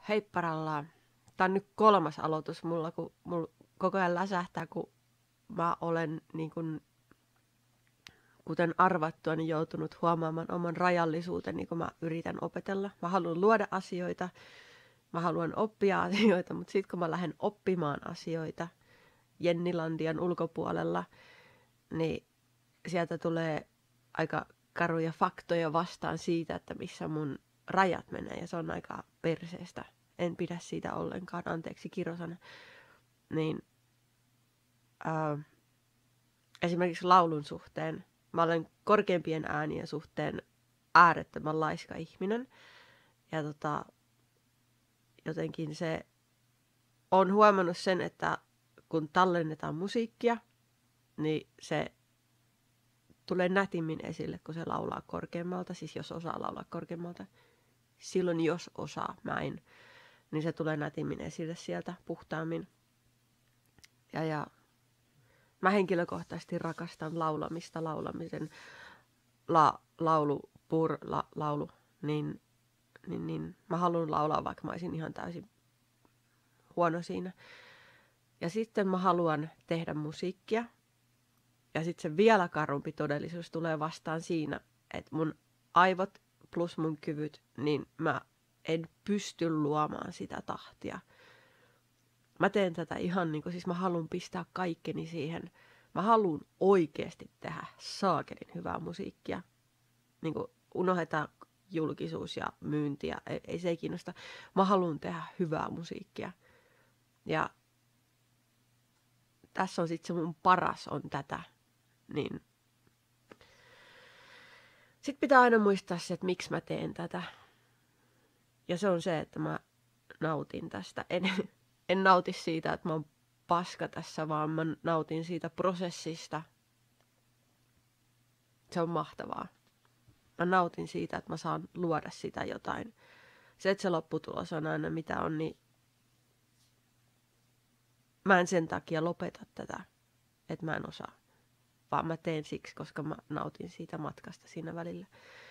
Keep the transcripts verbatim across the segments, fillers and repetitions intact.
Heipparalla. Tää on nyt kolmas aloitus mulla, kun mulla koko ajan läsähtää, kun mä olen niin kun, kuten arvattua, niin joutunut huomaamaan oman rajallisuuteni, kun mä yritän opetella. Mä haluan luoda asioita, mä haluan oppia asioita, mutta sitten kun mä lähden oppimaan asioita Jennilandian ulkopuolella, niin sieltä tulee aika karuja faktoja vastaan siitä, että missä mun rajat menee, ja se on aika perseestä. En pidä siitä ollenkaan, anteeksi kirosana. Niin, äh, esimerkiksi laulun suhteen, mä olen korkeimpien äänien suhteen äärettömän laiska ihminen. Ja tota, jotenkin se on huomannut sen, että kun tallennetaan musiikkia, niin se tulee nätimmin esille, kun se laulaa korkeammalta, siis jos osaa laulaa korkeammalta. Silloin jos osaa, mä en, niin se tulee nätimmin esille sieltä puhtaammin. Ja, ja mä henkilökohtaisesti rakastan laulamista, laulamisen la, laulu, pur, la, laulu, niin, niin, niin mä haluan laulaa, vaikka mä olisin ihan täysin huono siinä. Ja sitten mä haluan tehdä musiikkia. Ja sitten se vielä karumpi todellisuus tulee vastaan siinä, että mun aivot plus mun kyvyt, niin mä en pysty luomaan sitä tahtia. Mä teen tätä ihan niin kuin, siis mä haluan pistää kaikkeni siihen. Mä haluan oikeasti tehdä saakelin hyvää musiikkia. Niin kuin unohdetaan julkisuus ja myynti ja ei, ei se ei kiinnosta. Mä haluan tehdä hyvää musiikkia. Ja tässä on sitten se mun paras on tätä. Niin. Sitten pitää aina muistaa se, että miksi mä teen tätä. Ja se on se, että mä nautin tästä. En, en nauti siitä, että mä oon paska tässä, vaan mä nautin siitä prosessista. Se on mahtavaa. Mä nautin siitä, että mä saan luoda sitä jotain. Se, että se lopputulos on aina mitä on, niin mä en sen takia lopeta tätä, että mä en osaa. Vaan mä teen siksi, koska mä nautin siitä matkasta siinä välillä.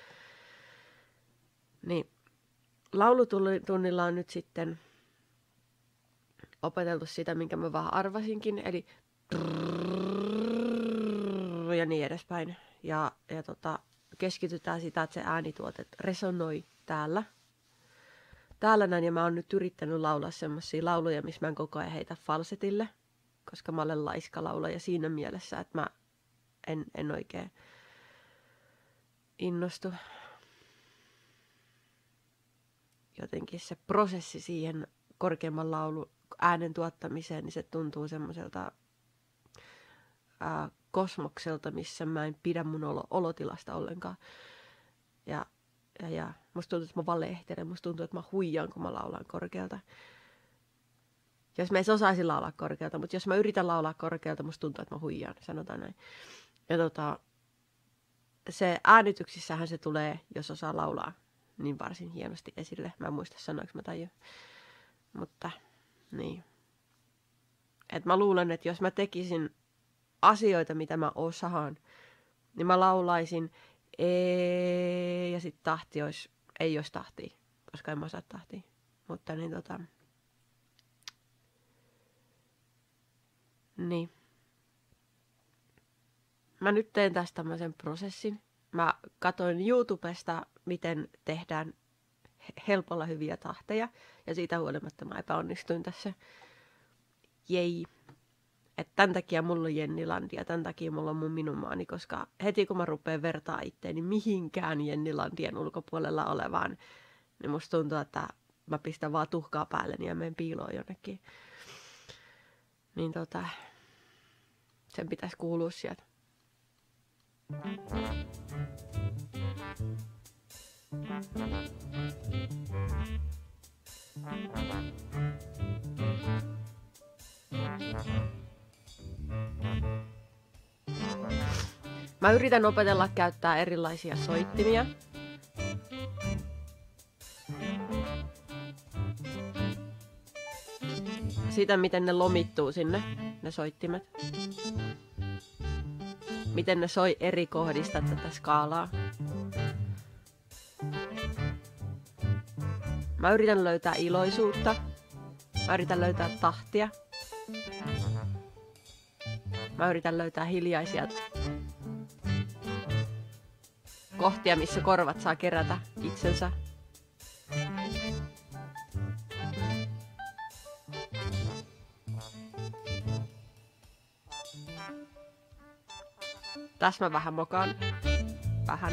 Niin. Laulutunnilla on nyt sitten opeteltu sitä, minkä mä vähän arvasinkin, eli ja niin edespäin. Ja, ja tota, keskitytään sitä, että se äänituote resonoi täällä. Täällä näin, ja mä oon nyt yrittänyt laulaa semmosia lauluja, missä mä en koko ajan heitä falsetille, koska mä olen laiska laulaja siinä mielessä, että mä en, en oikein innostu. Jotenkin se prosessi siihen korkeamman laulu äänen tuottamiseen, niin se tuntuu semmoiselta ää, kosmokselta, missä mä en pidä mun olo, olotilasta ollenkaan. Ja, ja, ja musta tuntuu, että mä valehtelen, musta tuntuu, että mä huijaan, kun mä laulan korkealta. Jos mä en osaisi laulaa korkealta, mutta jos mä yritän laulaa korkealta, musta tuntuu, että mä huijaan, sanotaan näin. Ja tota, se äänityksissähän se tulee, jos osaa laulaa, niin varsin hienosti esille. Mä en muista sanoiksi mä tajun. Mutta niin. Et mä luulen, että jos mä tekisin asioita, mitä mä osaan, niin mä laulaisin ee, ja sit tahti olisi, ei olisi tahtia, koska en mä osaa tahtia. Mutta niin tota, niin. Mä nyt teen tästä tämmöisen prosessin. Mä katsoin YouTubesta, miten tehdään helpolla hyviä tahteja. Ja siitä huolimatta mä epäonnistuin tässä. Jei. Että tämän takia mulla on Jennilandia, tämän takia mulla on mun minun maani, koska heti kun mä rupean vertaa itteeni mihinkään Jennilandien ulkopuolella olevaan, niin musta tuntuu, että mä pistän vaan tuhkaa päälleni ja menen piiloon jonnekin. Niin tota, sen pitäisi kuulua sieltä. Mä yritän opetella käyttää erilaisia soittimia. Sitä, miten ne lomittuu sinne, ne soittimet. Miten ne soi eri kohdista tätä skaalaa. Mä yritän löytää iloisuutta. Mä yritän löytää tahtia. Mä yritän löytää hiljaisia kohtia, missä korvat saa kerätä itsensä. Tässä mä vähän mokaan. Vähän.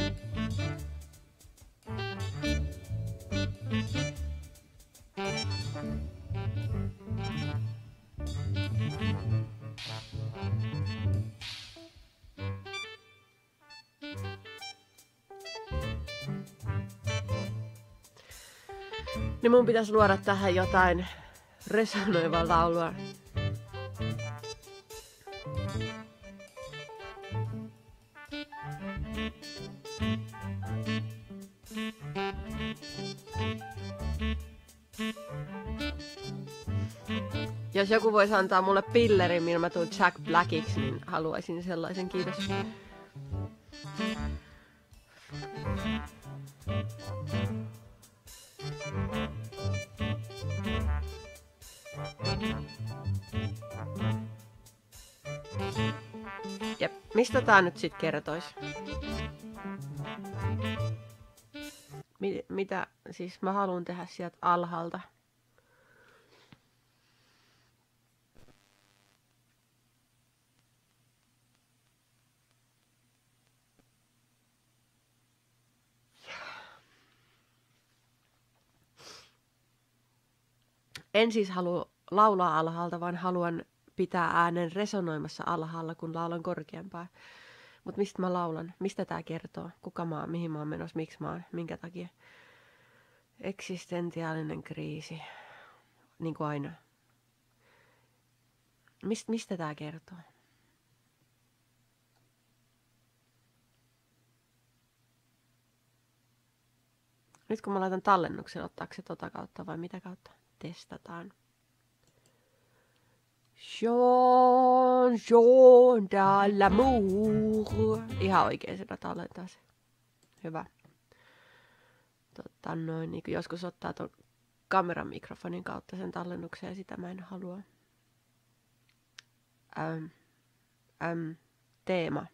Niin mun pitäisi luoda tähän jotain resonoivaa laulua. Jos joku voisi antaa mulle pillerin, millä mä tuun Jack Blackiksi, niin haluaisin sellaisen, kiitos. Jep, mistä tää nyt sit kertois? Mi- mitä, siis mä haluan tehdä sieltä alhaalta. En siis halua laulaa alhaalta, vaan haluan pitää äänen resonoimassa alhaalla, kun laulan korkeampaa. Mutta mistä mä laulan? Mistä tää kertoo? Kuka mä oon? Mihin mä oon menossa? Miksi mä oon? Minkä takia? Eksistentiaalinen kriisi. Niin kuin aina. Mist, mistä tää kertoo? Nyt kun mä laitan tallennuksen, ottaako se tota kautta vai mitä kautta? Testataan. Jean, Jean de l'amour. Ihan oikein sitä tallentaa se. Hyvä. Totta noin, niin kuin joskus ottaa ton kameran mikrofonin kautta sen tallennuksen ja sitä mä en halua. Ähm, ähm, teema.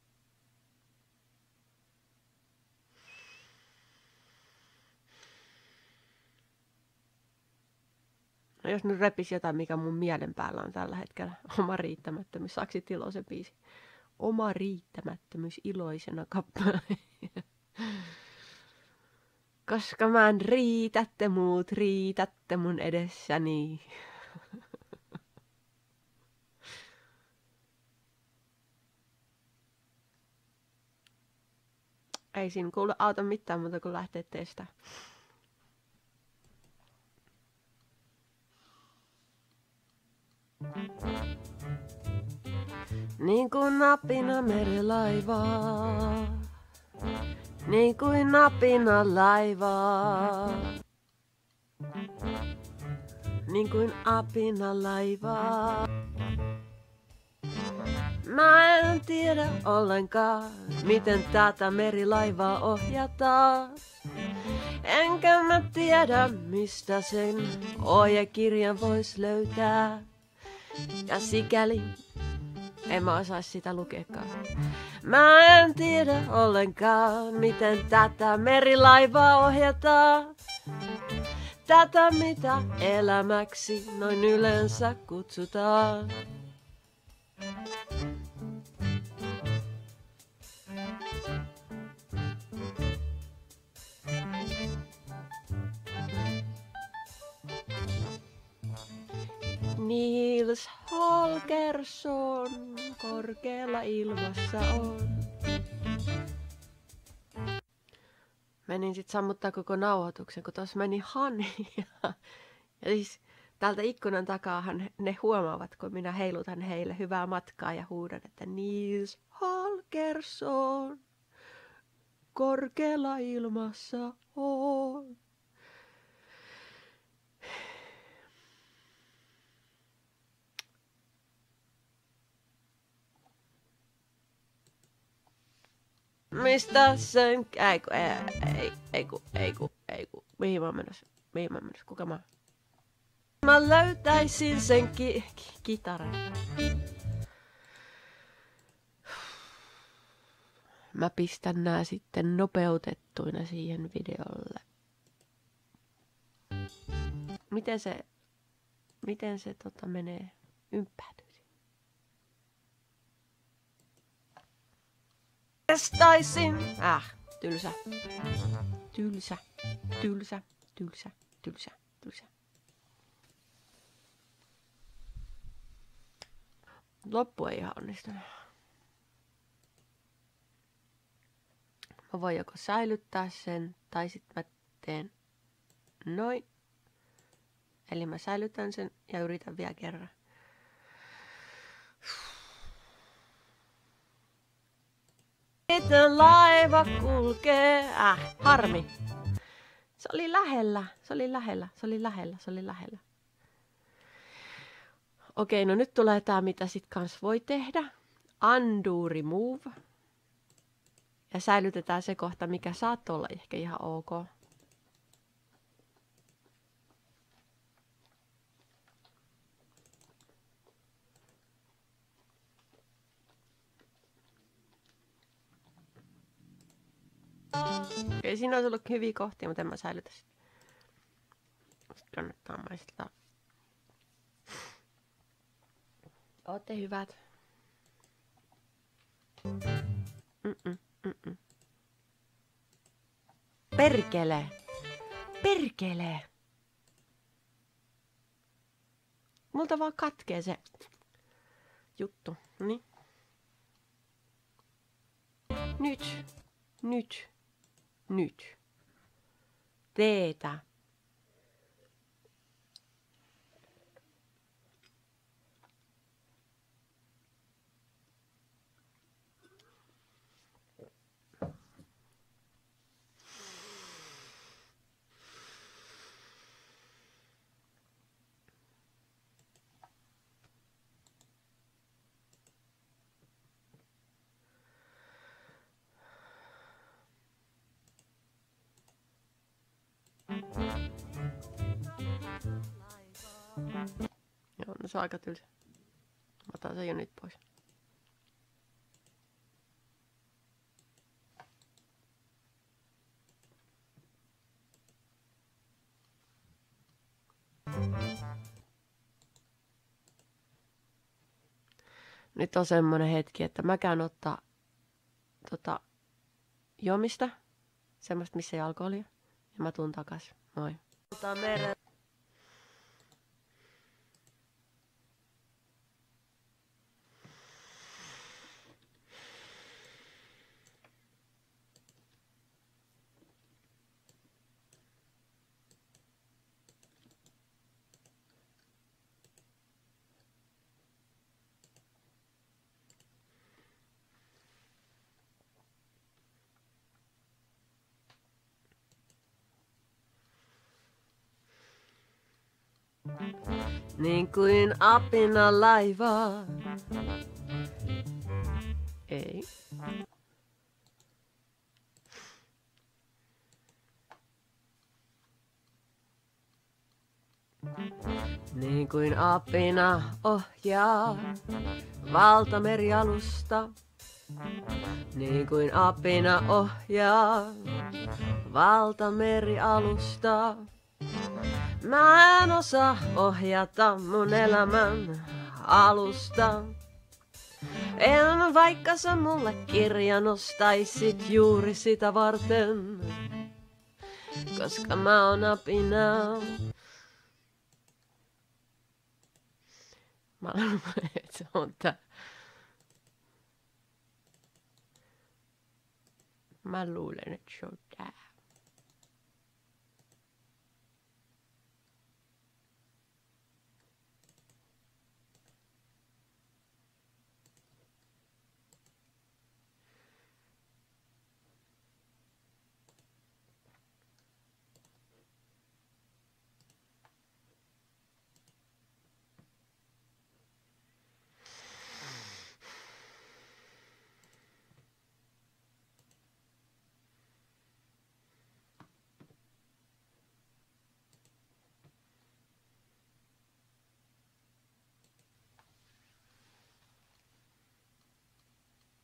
No jos nyt repisi jotain, mikä mun mielen päällä on tällä hetkellä. Oma riittämättömyys. Saksi Tilosen biisi. Oma riittämättömyys iloisena kappaleena. Koska mä en riitä, te muut riitätte mun edessäni. Ei siinä kuulu auta mitään muuta kuin lähteä testaa. Niin kuin napina merilaivaa, niin kuin napina laivaa, niin kuin apina laivaa. Mä en tiedä ollenkaan, miten tätä merilaivaa ohjataan. Enkä mä tiedä, mistä sen ohjekirjan vois löytää. Ja sikäli en mä osais sitä lukeekaan. Mä en tiedä ollenkaan, miten tätä merilaivaa ohjataan. Tätä mitä elämäksi noin yleensä kutsutaan. Nils Holgersson korkealla ilmassa on. Menin sit sammuttaa koko nauhoituksen, kun tossa meni Hani. Ja, ja siis täältä ikkunan takaahan ne huomaavat, kun minä heilutan heille hyvää matkaa ja huudan, että Nils Holgersson korkealla ilmassa on. Mistä sen... Ei ku, ei, ei, ei ku, ei ku, ei ku. Mihin mä oon menossa? Mihin mä menisin? Kuka mä? Mä löytäisin sen ki- ki- kitaran. Mä pistän nää sitten nopeutettuina siihen videolle. Miten se, miten se tota menee ympätyy? Testaisin. Äh, tylsä. Tylsä, tylsä, tylsä, tylsä, tylsä. Loppu ei ihan onnistunut. Mä voin joko säilyttää sen, tai sitten mä teen noin. Eli mä säilytän sen ja yritän vielä kerran. Että laiva kulkee. Äh, harmi. Se oli lähellä, se oli lähellä, se oli lähellä, se oli lähellä. Okei, no nyt tulee tää, mitä sit kans voi tehdä. Undo remove. Ja säilytetään se kohta, mikä saattoi olla ehkä ihan ok. Okei, siinä olisi ollut hyviä kohtia, mutta en mä säilytä sitä. Sitten kannattaa maistaa. Ootte hyvät. Mm-mm, mm-mm. Perkele! Perkele! Multa vaan katkee se juttu. Noniin. Nyt. Nyt. Nyt. Teetä. Joo, no se on aika tylsä. Mä otan sen jo nyt pois. Nyt on semmonen hetki, että mä käyn ottaa tota, juomista. Semmoista, missä ei alkoholia. Ja mä tuun takas. Moi. Niin kuin apina laiva. Ei. Niin kuin apina ohjaa valtamerialusta. Niin kuin apina ohjaa valtamerialusta. Mä en osaa ohjata mun elämän alusta. En vaikka sä mulle kirjan ostaisit juuri sitä varten. Koska mä oon apina. Mä luulen, että se on tää. Mä luulen, että se on tää.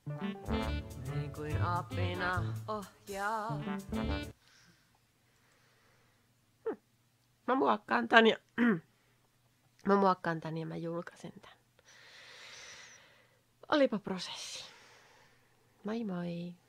Niin kuin apina ohjaa. Hm. Mä muokkaan tän ja... mä muokkaan tän ja mä julkaisen tän. Olipa prosessi. Moi moi!